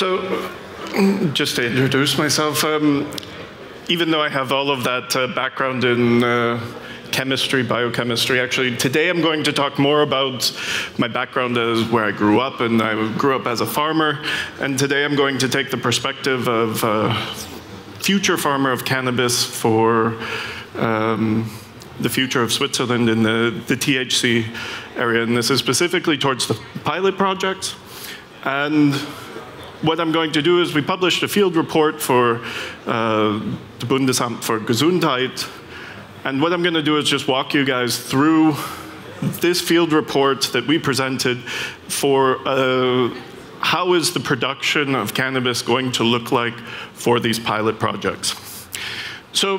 So, just to introduce myself, even though I have all of that background in chemistry, biochemistry, actually, today I'm going to talk more about my background as where I grew up, and I grew up as a farmer, and today I'm going to take the perspective of a future farmer of cannabis for the future of Switzerland in the THC area, and this is specifically towards the pilot projects. And what I'm going to do is we published a field report for the Bundesamt für Gesundheit, and what I'm going to do is just walk you guys through this field report that we presented for how is the production of cannabis going to look like for these pilot projects. So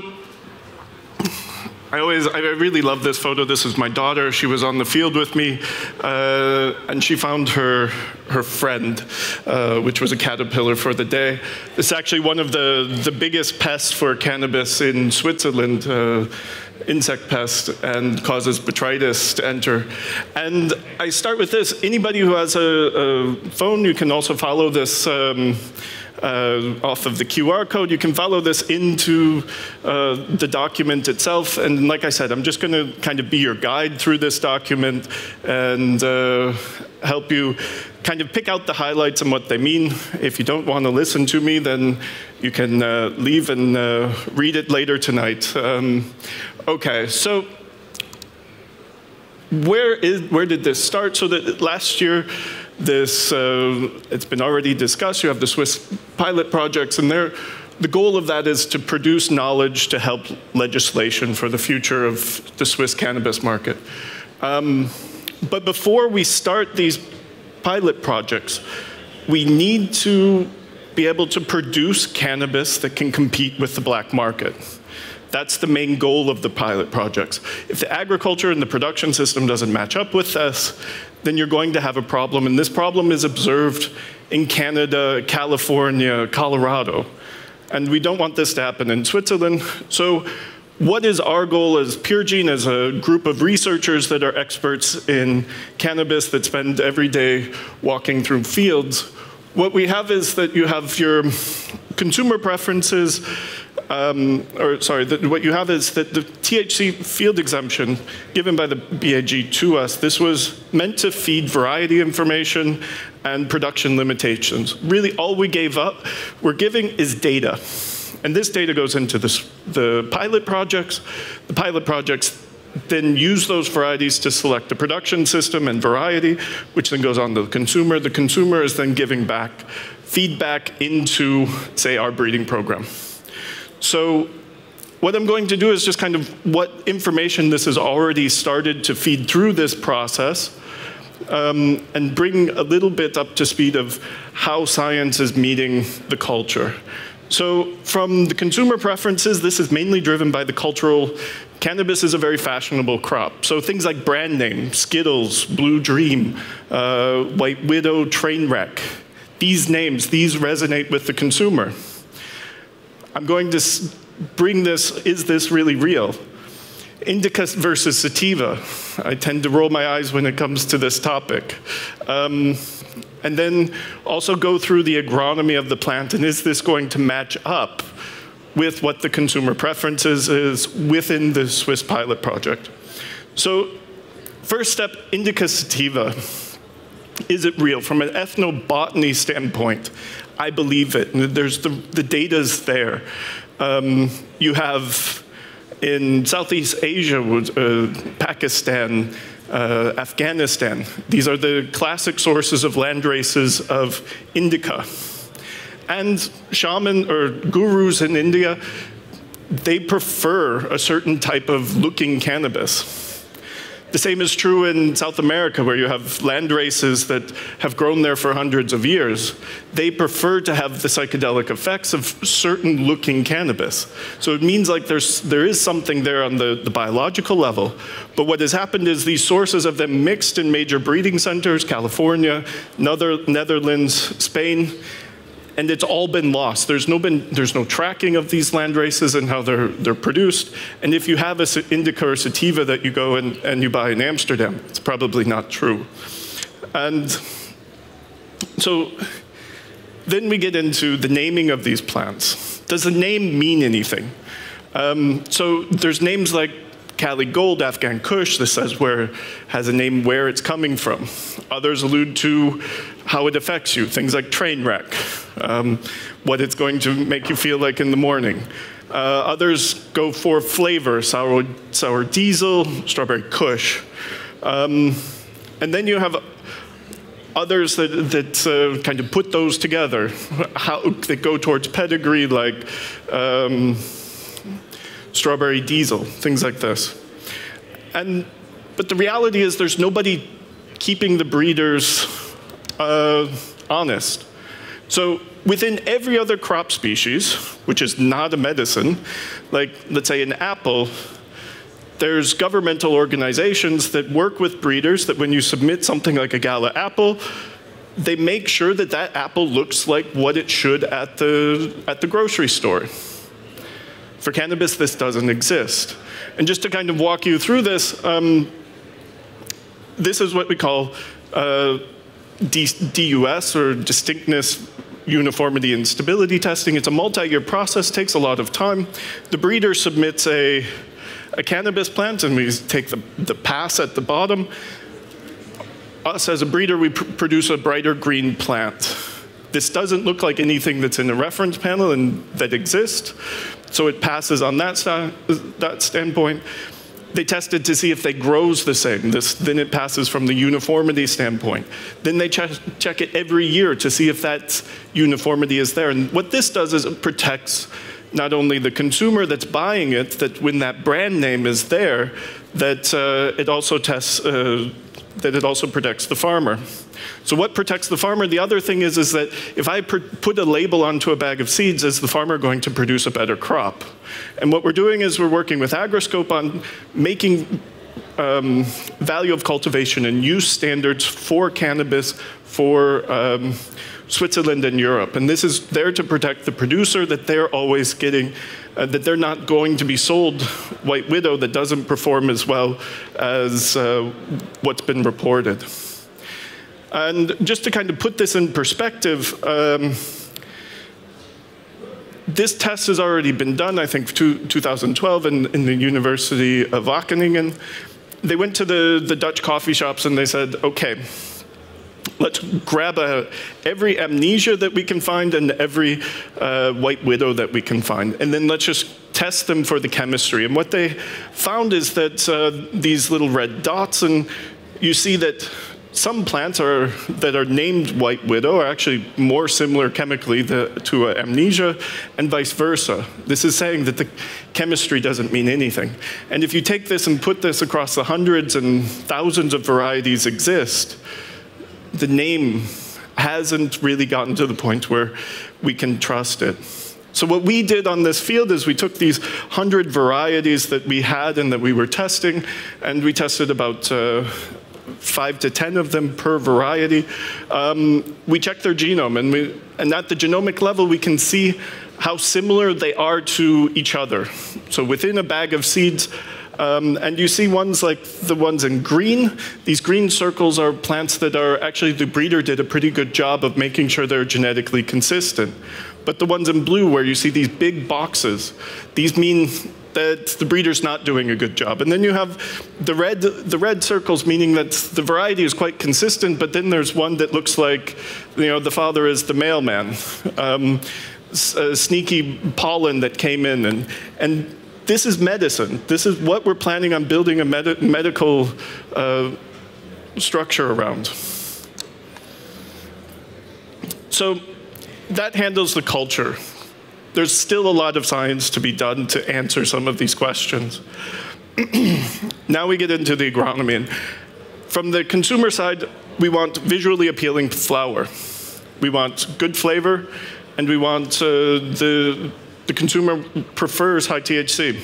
I really love this photo. This is my daughter. She was on the field with me, and she found her friend, which was a caterpillar for the day. It's actually one of the biggest pests for cannabis in Switzerland, insect pest, and causes botrytis to enter. And I start with this. Anybody who has a phone, you can also follow this off of the QR code. You can follow this into the document itself. And like I said, I'm just going to kind of be your guide through this document and help you kind of pick out the highlights and what they mean. If you don't want to listen to me, then you can leave and read it later tonight. Okay, so where did this start? So that last year, it's been already discussed. You have the Swiss pilot projects, and the goal of that is to produce knowledge to help legislation for the future of the Swiss cannabis market. But before we start these pilot projects, we need to be able to produce cannabis that can compete with the black market. That's the main goal of the pilot projects. If the agriculture and the production system doesn't match up with this, then you're going to have a problem. And this problem is observed in Canada, California, Colorado. And we don't want this to happen in Switzerland. So what is our goal as PureGene, as a group of researchers that are experts in cannabis that spend every day walking through fields? What we have is that you have your consumer preferences, what you have is that the THC field exemption given by the BAG to us, this was meant to feed variety information and production limitations. Really, all we're giving is data. And this data goes into the pilot projects. The pilot projects then use those varieties to select the production system and variety, which then goes on to the consumer. The consumer is then giving back feedback into, say, our breeding program. So what I'm going to do is just kind of what information this has already started to feed through this process, and bring a little bit up to speed of how science is meeting the culture. So from the consumer preferences, this is mainly driven by the cultural. Cannabis is a very fashionable crop. So things like brand name, Skittles, Blue Dream, White Widow, Trainwreck, these names, these resonate with the consumer. I'm going to bring this, is this really real? Indica versus sativa. I tend to roll my eyes when it comes to this topic. And then also go through the agronomy of the plant, and is this going to match up with what the consumer preferences is within the Swiss pilot project? So first step, Indica sativa. Is it real? From an ethnobotany standpoint, I believe it. There's the data's there. You have in Southeast Asia, Pakistan, Afghanistan. These are the classic sources of land races of indica. And shaman or gurus in India, they prefer a certain type of looking cannabis. The same is true in South America, where you have land races that have grown there for hundreds of years. They prefer to have the psychedelic effects of certain looking cannabis. So it means like there is something there on the biological level. But what has happened is these sources have then mixed in major breeding centers, California, Netherlands, Spain, and it's all been lost. There's no tracking of these land races and how they're produced. And if you have an indica or sativa that you go and you buy in Amsterdam, it's probably not true. And so Then we get into the naming of these plants. Does the name mean anything? So there's names like Cali Gold, Afghan Kush. This has a name where it's coming from. Others allude to how it affects you, things like train wreck, what it's going to make you feel like in the morning. Others go for flavor, sour diesel, strawberry Kush. And then you have others that kind of put those together, that go towards pedigree, like strawberry diesel, things like this. But the reality is there's nobody keeping the breeders honest. So within every other crop species, which is not a medicine, like let's say an apple, there's governmental organizations that work with breeders that when you submit something like a Gala apple, they make sure that that apple looks like what it should at the grocery store. For cannabis, this doesn't exist. And just to kind of walk you through this, this is what we call DUS, or distinctness, uniformity, and stability testing. It's a multi-year process, takes a lot of time. The breeder submits a cannabis plant, and we take the pass at the bottom. Us, as a breeder, we produce a brighter green plant. This doesn't look like anything that's in the reference panel and that exists, so it passes on that standpoint. They tested to see if they grows the same. Then it passes from the uniformity standpoint. Then they check it every year to see if that uniformity is there. And what this does is it protects not only the consumer that's buying it, that when that brand name is there, that it also tests, that it also protects the farmer. So what protects the farmer? The other thing is that if I put a label onto a bag of seeds, is the farmer going to produce a better crop? And what we're doing is we're working with Agroscope on making value of cultivation and use standards for cannabis for Switzerland and Europe. And this is there to protect the producer, that they're always getting, that they're not going to be sold White Widow that doesn't perform as well as what's been reported. And just to kind of put this in perspective, this test has already been done, I think, 2012 in the University of Wageningen. They went to the Dutch coffee shops and they said, okay, let's grab every amnesia that we can find and every White Widow that we can find, and then let's just test them for the chemistry. And what they found is that these little red dots, and you see that some plants that are named White Widow are actually more similar chemically to amnesia, and vice versa. This is saying that the chemistry doesn't mean anything. And if you take this and put this across the hundreds and thousands of varieties exist, the name hasn't really gotten to the point where we can trust it. So what we did on this field is we took these 100 varieties that we had and that we were testing, and we tested about 5 to 10 of them per variety. We checked their genome, and at the genomic level, we can see how similar they are to each other. So within a bag of seeds, and you see ones like the ones in green. These green circles are plants that are actually, the breeder did a pretty good job of making sure they're genetically consistent. But the ones in blue, where you see these big boxes, these mean that the breeder's not doing a good job. And then you have the red circles, meaning that the variety is quite consistent, but then there's one that looks like, the father is the mailman. Sneaky pollen that came in, and this is medicine. This is what we're planning on building a medical structure around. So that handles the culture. There's still a lot of science to be done to answer some of these questions. Now we get into the agronomy. And from the consumer side, we want visually appealing flower. We want good flavor, and we want the consumer prefers high THC.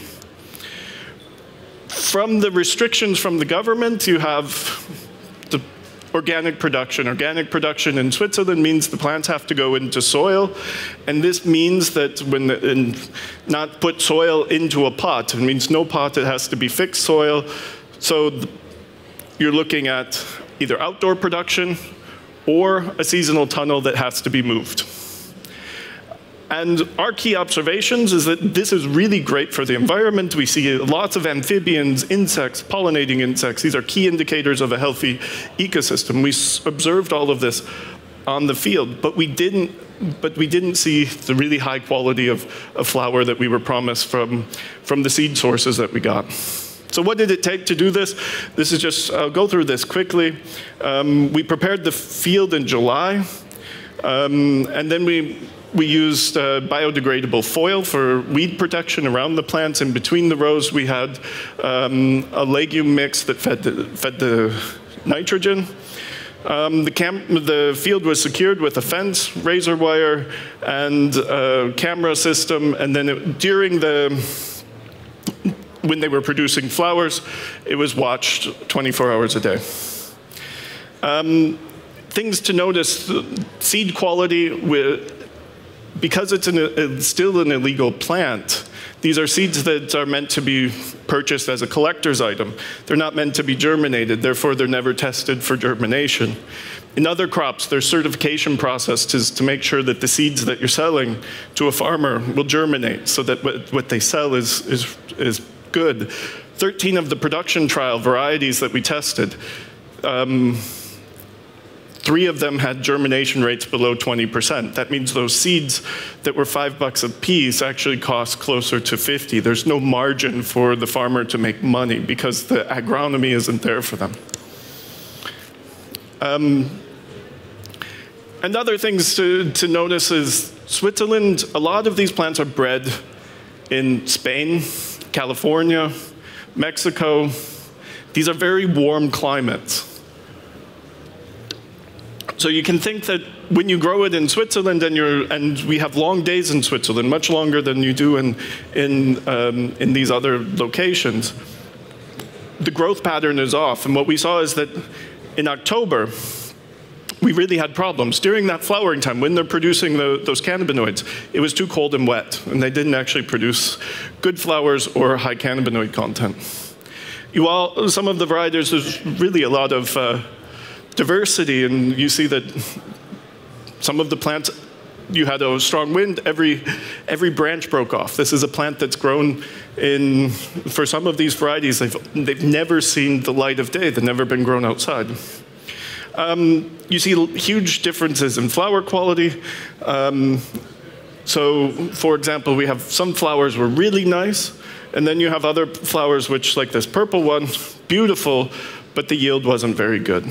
From the restrictions from the government, you have the organic production. Organic production in Switzerland means the plants have to go into soil, and this means that not put soil into a pot. It means no pot, it has to be fixed soil. So you're looking at either outdoor production or a seasonal tunnel that has to be moved. And our key observations is that this is really great for the environment. We see lots of amphibians, insects, pollinating insects. These are key indicators of a healthy ecosystem. We observed all of this on the field, but we didn't see the really high quality of flower that we were promised from the seed sources that we got. So what did it take to do this? This is just, I'll go through this quickly. We prepared the field in July, and then we used biodegradable foil for weed protection around the plants. In between the rows, we had a legume mix that fed the nitrogen. The field was secured with a fence, razor wire, and a camera system. And then when they were producing flowers, it was watched 24 hours a day. Things to notice: seed quality. Because it's still an illegal plant, these are seeds that are meant to be purchased as a collector's item. They're not meant to be germinated, therefore they're never tested for germination. In other crops, there's certification processes to make sure that the seeds that you're selling to a farmer will germinate, so that what they sell is good. 13 of the production trial varieties that we tested, 3 of them had germination rates below 20%. That means those seeds that were $5 a piece actually cost closer to 50. There's no margin for the farmer to make money because the agronomy isn't there for them. And other things to notice is Switzerland, a lot of these plants are bred in Spain, California, Mexico. These are very warm climates. So you can think that when you grow it in Switzerland, and we have long days in Switzerland, much longer than you do in these other locations, the growth pattern is off. And what we saw is that in October, we really had problems. During that flowering time, when they're producing those cannabinoids, it was too cold and wet, and they didn't actually produce good flowers or high cannabinoid content. Some of the varieties, there's really a lot of diversity, and you see that some of the plants, you had a strong wind, every branch broke off. This is a plant that's grown for some of these varieties, they've never seen the light of day. They've never been grown outside. You see huge differences in flower quality. So, for example, we have some flowers were really nice, and then you have other flowers which, like this purple one, beautiful, but the yield wasn't very good.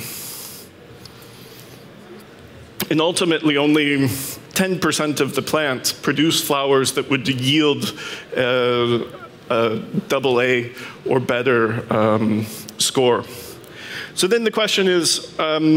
And ultimately, only 10% of the plants produce flowers that would yield a AA or better score. So then the question is,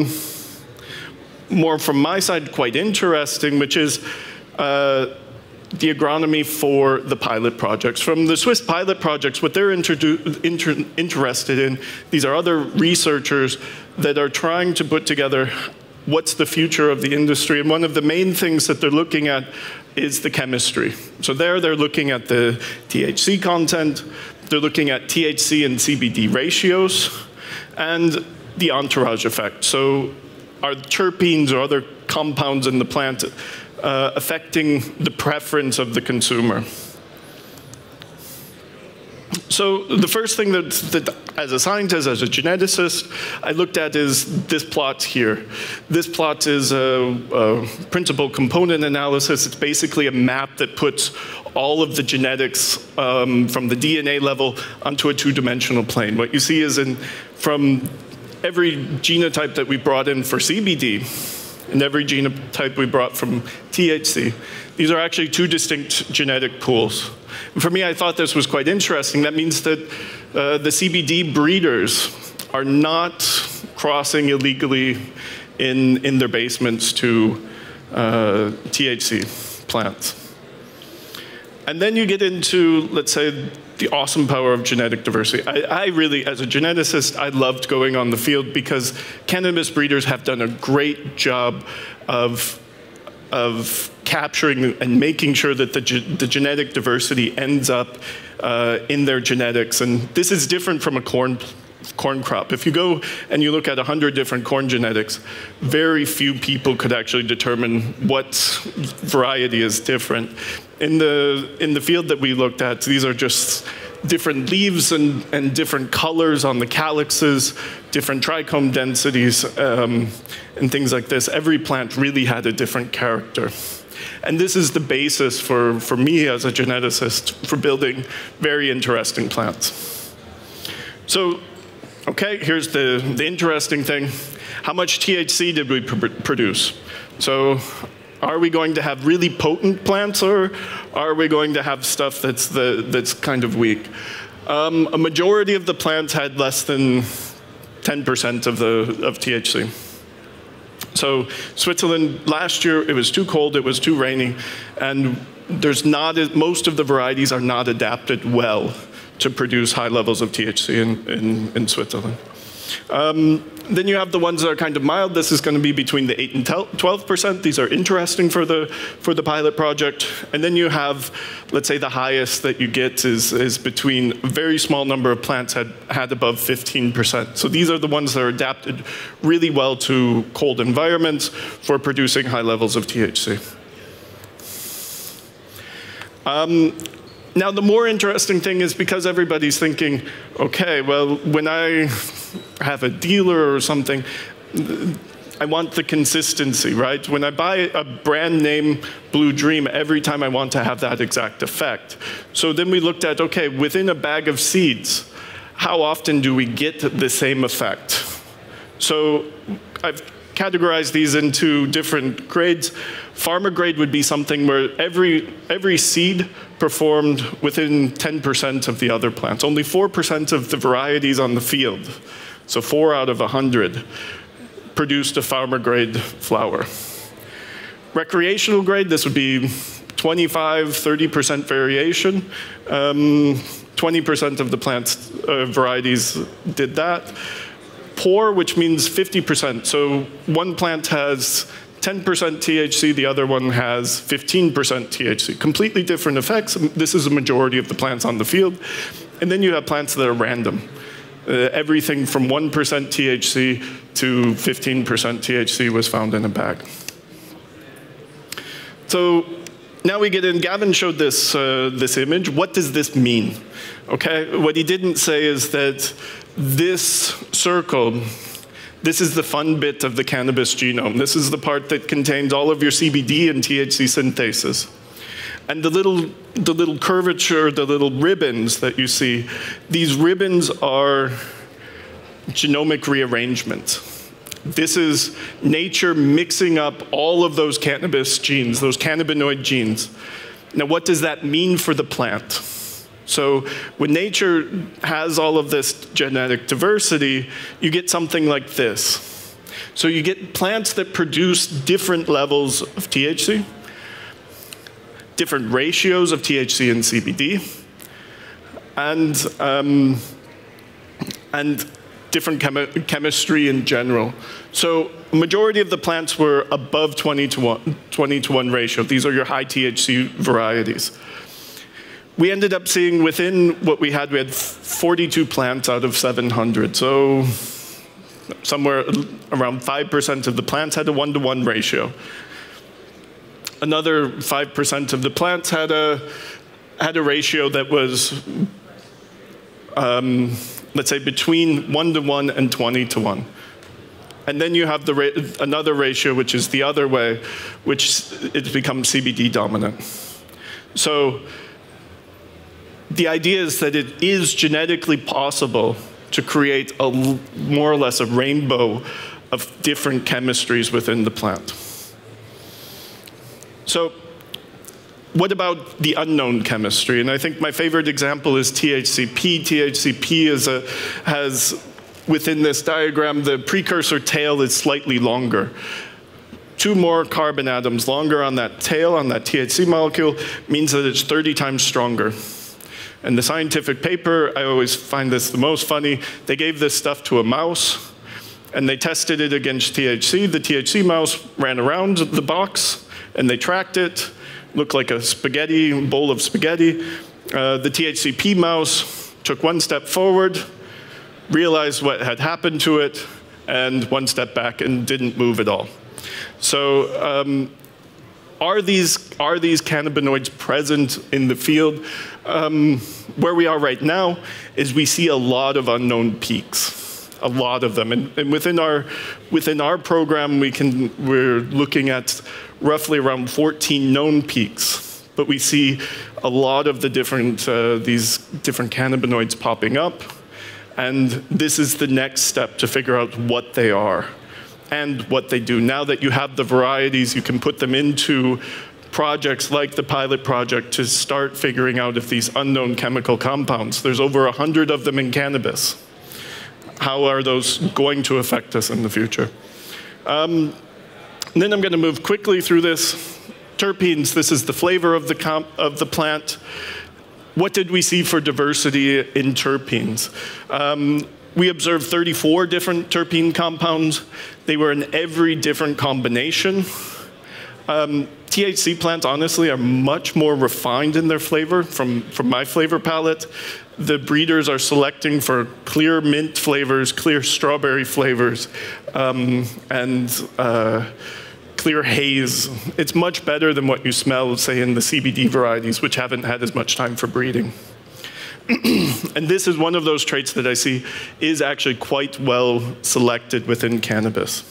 more from my side, quite interesting, which is the agronomy for the pilot projects. From the Swiss pilot projects, what they're interested in, these are other researchers that are trying to put together what's the future of the industry. And one of the main things that they're looking at is the chemistry. So they're looking at the THC content, they're looking at THC and CBD ratios, and the entourage effect. So are terpenes or other compounds in the plant affecting the preference of the consumer? So the first thing that as a scientist, as a geneticist, I looked at is this plot here. This plot is a principal component analysis. It's basically a map that puts all of the genetics from the DNA level onto a two-dimensional plane. What you see is from every genotype that we brought in for CBD and every genotype we brought from THC, these are actually two distinct genetic pools. And for me, I thought this was quite interesting. That means that the CBD breeders are not crossing illegally in their basements to THC plants. And then you get into, let's say, the awesome power of genetic diversity. I really, as a geneticist, I loved going on the field because cannabis breeders have done a great job of capturing and making sure that the genetic diversity ends up in their genetics. And this is different from a corn corn crop. If you go and you look at 100 different corn genetics, very few people could actually determine what variety is different. In the field that we looked at, these are just different leaves and different colors on the calyxes, different trichome densities, and things like this. Every plant really had a different character. And this is the basis for me as a geneticist for building very interesting plants. So, okay, here's the interesting thing. How much THC did we produce? So, are we going to have really potent plants, or are we going to have stuff that's kind of weak? A majority of the plants had less than 10% of THC. So Switzerland, last year, it was too cold, it was too rainy, and most of the varieties are not adapted well to produce high levels of THC in Switzerland. Then you have the ones that are kind of mild. This is going to be between the 8 and 12%. These are interesting for the pilot project. And then you have, let's say, the highest that you get is between a very small number of plants had above 15%. So these are the ones that are adapted really well to cold environments for producing high levels of THC. Now, the more interesting thing is because everybody's thinking, okay, well, when I have a dealer or something, I want the consistency, right? When I buy a brand name Blue Dream, every time I want to have that exact effect. So then we looked at, okay, within a bag of seeds, how often do we get the same effect? So I've categorize these into different grades. Farmer grade would be something where every seed performed within 10% of the other plants. Only 4% of the varieties on the field, so 4 out of 100, produced a farmer grade flower. Recreational grade, this would be 25, 30% variation. 20% of the plants varieties did that. Poor, which means 50%. So one plant has 10% THC, the other one has 15% THC. Completely different effects. This is a majority of the plants on the field. And then you have plants that are random. Everything from 1% THC to 15% THC was found in a bag. So now we get in, Gavin showed this, this image. What does this mean? Okay, what he didn't say is that this circle, this is the fun bit of the cannabis genome. This is the part that contains all of your CBD and THC synthases. And the little curvature, the little ribbons that you see, these ribbons are genomic rearrangement. This is nature mixing up all of those cannabis genes, those cannabinoid genes. Now, what does that mean for the plant? So when nature has all of this genetic diversity, you get something like this. So you get plants that produce different levels of THC, different ratios of THC and CBD, and different chemistry in general. So a majority of the plants were above 20 to 1 ratio. These are your high THC varieties. We ended up seeing within what we had 42 plants out of 700. So somewhere around 5% of the plants had a 1-to-1 ratio. Another 5% of the plants had a ratio that was, let's say, between 1-to-1 and 20-to-1. And then you have another ratio, which is the other way, which it becomes CBD dominant. So the idea is that it is genetically possible to create more or less a rainbow of different chemistries within the plant. So what about the unknown chemistry? And I think my favorite example is THCP. THCP has, within this diagram, the precursor tail is slightly longer. 2 more carbon atoms longer on that tail, on that THC molecule, means that it's 30 times stronger. And the scientific paper, I always find this the most funny, they gave this stuff to a mouse, and they tested it against THC. The THC mouse ran around the box, and they tracked it. Looked like a bowl of spaghetti. The THCP mouse took 1 step forward, realized what had happened to it, and one step back and didn't move at all. So are these cannabinoids present in the field? Where we are right now is we see a lot of unknown peaks, a lot of them. And within our program, we're looking at roughly around 14 known peaks. But we see a lot of the these different cannabinoids popping up. And this is the next step to figure out what they are and what they do. Now that you have the varieties, you can put them into projects like the pilot project to start figuring out if these unknown chemical compounds, there's over 100 of them in cannabis. How are those going to affect us in the future? And then I'm going to move quickly through this. Terpenes, this is the flavor of the plant. What did we see for diversity in terpenes? We observed 34 different terpene compounds. They were in every different combination. THC plants, honestly, are much more refined in their flavor from my flavor palette. The breeders are selecting for clear mint flavors, clear strawberry flavors, and clear haze. It's much better than what you smell, say, in the CBD varieties, which haven't had as much time for breeding. And this is one of those traits that I see is actually quite well selected within cannabis.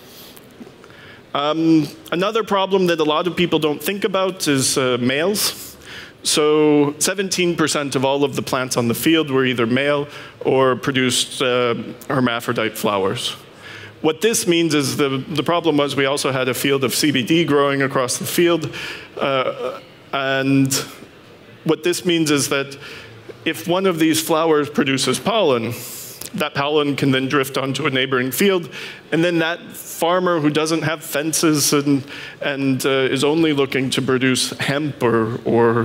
Another problem that a lot of people don't think about is males. So 17% of all of the plants on the field were either male or produced hermaphrodite flowers. What this means is the problem was we also had a field of CBD growing across the field. And what this means is that if one of these flowers produces pollen, that pollen can then drift onto a neighboring field, and then that farmer who doesn't have fences and is only looking to produce hemp or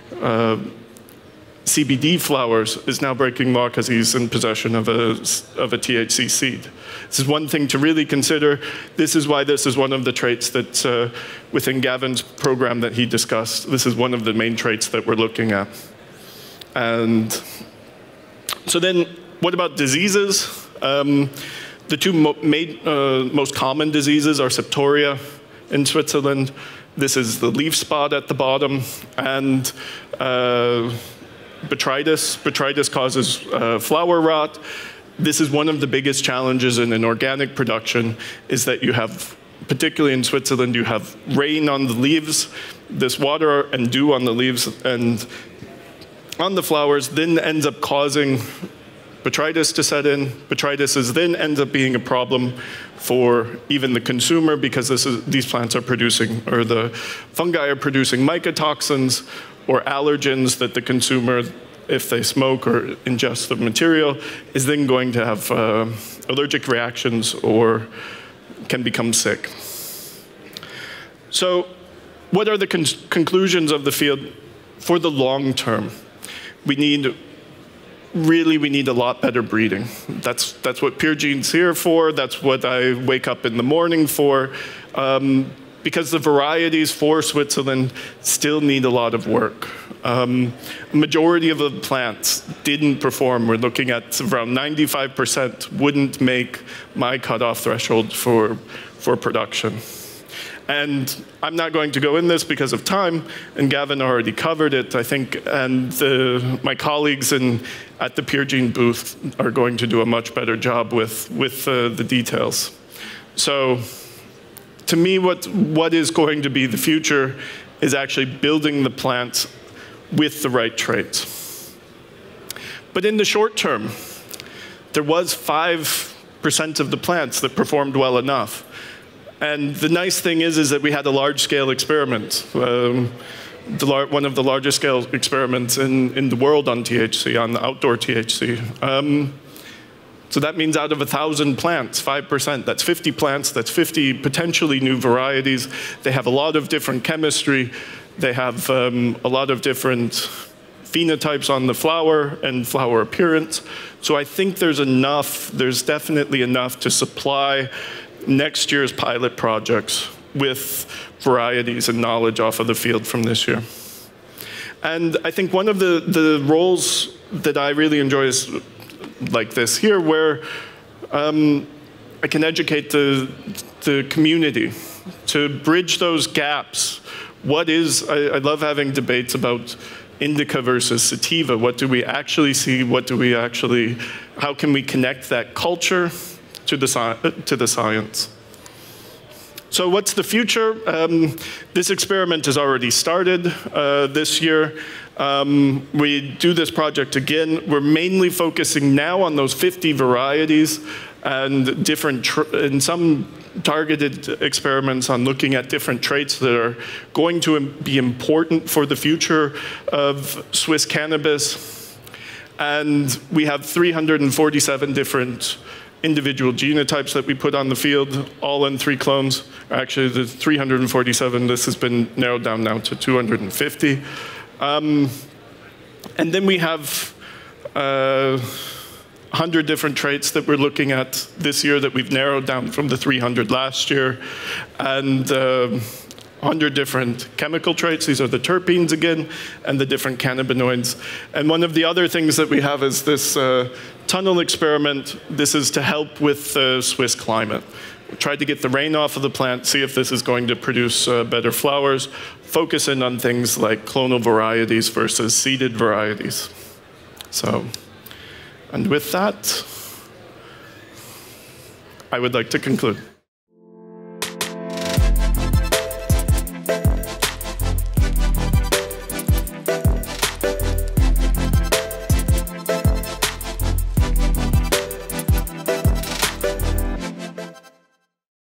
CBD flowers is now breaking law because he's in possession of a THC seed. This is one thing to really consider. This is why this is one of the traits that within Gavin's program that he discussed, this is one of the main traits that we're looking at. And so then, what about diseases? The two most common diseases are septoria in Switzerland. This is the leaf spot at the bottom, and botrytis. Botrytis causes flower rot. This is one of the biggest challenges in an organic production, is that you have, particularly in Switzerland, you have rain on the leaves, this water and dew on the leaves and on the flowers, then ends up causing botrytis to set in. Botrytis then ends up being a problem for even the consumer, because these plants are producing, or the fungi are producing mycotoxins or allergens that the consumer, if they smoke or ingest the material, is then going to have allergic reactions or can become sick. So what are the conclusions of the field for the long term? We need a lot better breeding. That's what PureGene's here for. That's what I wake up in the morning for. Because the varieties for Switzerland still need a lot of work. Majority of the plants didn't perform. We're looking at around 95% wouldn't make my cutoff threshold for production. And I'm not going to go in this because of time, and Gavin already covered it, I think, and my colleagues at the PureGene booth are going to do a much better job with the details. So to me, what is going to be the future is actually building the plant with the right traits. But in the short term, there was 5% of the plants that performed well enough. And the nice thing is that we had a large-scale experiment, one of the largest scale experiments in the world on THC, on outdoor THC. So that means out of 1,000 plants, 5%, that's 50 plants, that's 50 potentially new varieties. They have a lot of different chemistry. They have a lot of different phenotypes on the flower and flower appearance. So I think there's definitely enough to supply next year's pilot projects with varieties and knowledge off of the field from this year. And I think one of the roles that I really enjoy is like this here, where I can educate the community to bridge those gaps. I love having debates about indica versus sativa. What do we actually see? How can we connect that culture to the science? So what's the future? This experiment has already started this year. We do this project again. We're mainly focusing now on those 50 varieties and in some targeted experiments on looking at different traits that are going to be important for the future of Swiss cannabis. And we have 347 different individual genotypes that we put on the field, all in 3 clones. Actually, the 347, this has been narrowed down now to 250. And then we have 100 different traits that we're looking at this year that we've narrowed down from the 300 last year, and 100 different chemical traits. These are the terpenes again, and the different cannabinoids. And one of the other things that we have is this tunnel experiment. This is to help with the Swiss climate. We tried to get the rain off of the plant, see if this is going to produce better flowers, focus in on things like clonal varieties versus seeded varieties. So, and with that, I would like to conclude.